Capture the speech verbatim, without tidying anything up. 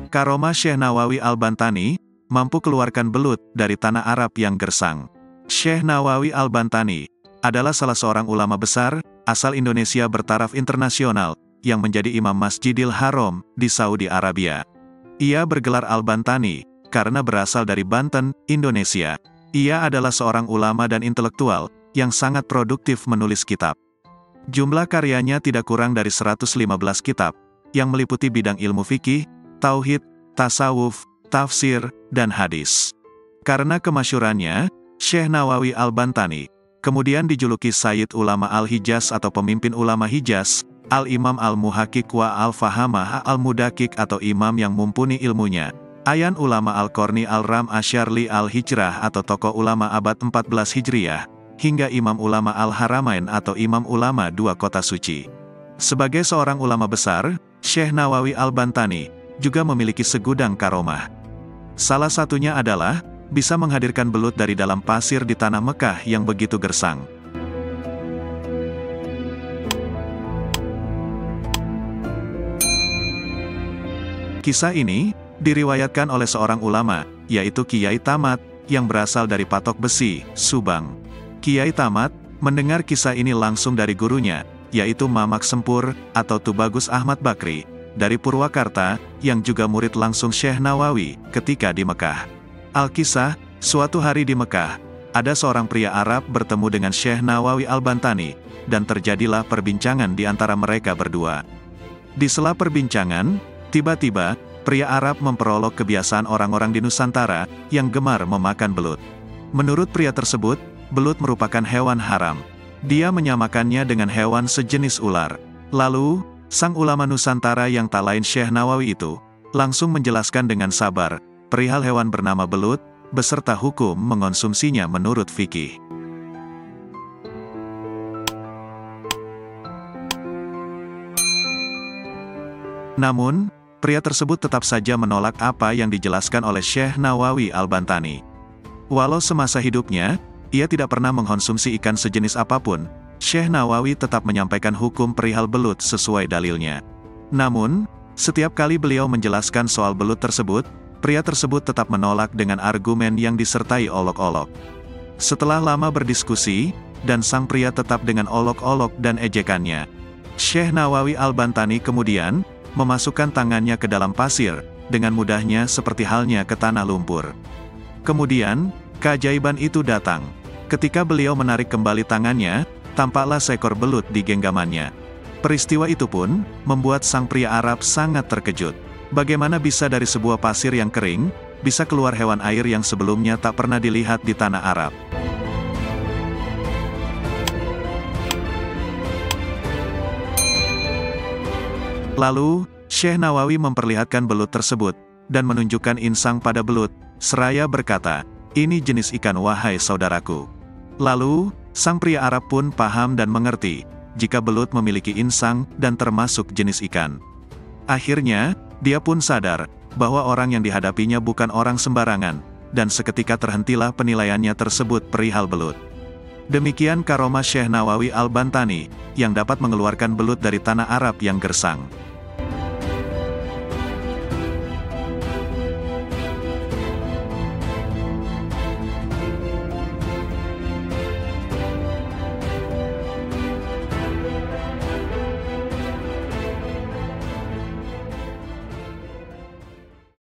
Karomah Syekh Nawawi Al-Bantani, mampu keluarkan belut dari tanah Arab yang gersang. Syekh Nawawi Al-Bantani adalah salah seorang ulama besar, asal Indonesia bertaraf internasional, yang menjadi imam Masjidil Haram di Saudi Arabia. Ia bergelar Al-Bantani, karena berasal dari Banten, Indonesia. Ia adalah seorang ulama dan intelektual, yang sangat produktif menulis kitab. Jumlah karyanya tidak kurang dari seratus lima belas kitab, yang meliputi bidang ilmu fikih, tauhid, tasawuf, tafsir, dan hadis. Karena kemasyurannya, Syekh Nawawi Al-Bantani kemudian dijuluki Sayyid Ulama Al-Hijaz atau pemimpin ulama Hijaz, Al-Imam Al-Muhaqiq wa Al-Fahamah Al-Mudakik atau imam yang mumpuni ilmunya, Ayan Ulama Al-Qarni Al-Ram Asyarli Al-Hijrah atau tokoh ulama abad empat belas Hijriyah, hingga Imam Ulama Al-Haramain atau Imam Ulama Dua Kota Suci. Sebagai seorang ulama besar, Syekh Nawawi Al-Bantani juga memiliki segudang karomah. Salah satunya adalah bisa menghadirkan belut dari dalam pasir di tanah Mekah yang begitu gersang. Kisah ini diriwayatkan oleh seorang ulama, yaitu Kiai Tamat, yang berasal dari Patok Besi, Subang. Kiai Tamat mendengar kisah ini langsung dari gurunya, yaitu Mamak Sempur atau Tubagus Ahmad Bakri, dari Purwakarta, yang juga murid langsung Syekh Nawawi ketika di Mekah. Al-Kisah, suatu hari di Mekah, ada seorang pria Arab bertemu dengan Syekh Nawawi Al-Bantani, dan terjadilah perbincangan di antara mereka berdua. Di sela perbincangan, tiba-tiba, pria Arab memperolok kebiasaan orang-orang di Nusantara, yang gemar memakan belut. Menurut pria tersebut, belut merupakan hewan haram. Dia menyamakannya dengan hewan sejenis ular. Lalu, sang ulama Nusantara yang tak lain Syekh Nawawi itu, langsung menjelaskan dengan sabar, perihal hewan bernama belut, beserta hukum mengonsumsinya menurut fikih. Namun, pria tersebut tetap saja menolak apa yang dijelaskan oleh Syekh Nawawi Al-Bantani. Walau semasa hidupnya, ia tidak pernah mengkonsumsi ikan sejenis apapun, Syekh Nawawi tetap menyampaikan hukum perihal belut sesuai dalilnya. Namun, setiap kali beliau menjelaskan soal belut tersebut, pria tersebut tetap menolak dengan argumen yang disertai olok-olok. Setelah lama berdiskusi, dan sang pria tetap dengan olok-olok dan ejekannya, Syekh Nawawi Al-Bantani kemudian memasukkan tangannya ke dalam pasir, dengan mudahnya seperti halnya ke tanah lumpur. Kemudian, keajaiban itu datang. Ketika beliau menarik kembali tangannya, tampaklah seekor belut di genggamannya. Peristiwa itu pun membuat sang pria Arab sangat terkejut. Bagaimana bisa dari sebuah pasir yang kering, bisa keluar hewan air yang sebelumnya tak pernah dilihat di tanah Arab. Lalu, Syekh Nawawi memperlihatkan belut tersebut, dan menunjukkan insang pada belut, seraya berkata, "Ini jenis ikan wahai saudaraku." Lalu, sang pria Arab pun paham dan mengerti, jika belut memiliki insang dan termasuk jenis ikan. Akhirnya, dia pun sadar, bahwa orang yang dihadapinya bukan orang sembarangan, dan seketika terhentilah penilaiannya tersebut perihal belut. Demikian karomah Syekh Nawawi Al-Bantani, yang dapat mengeluarkan belut dari tanah Arab yang gersang.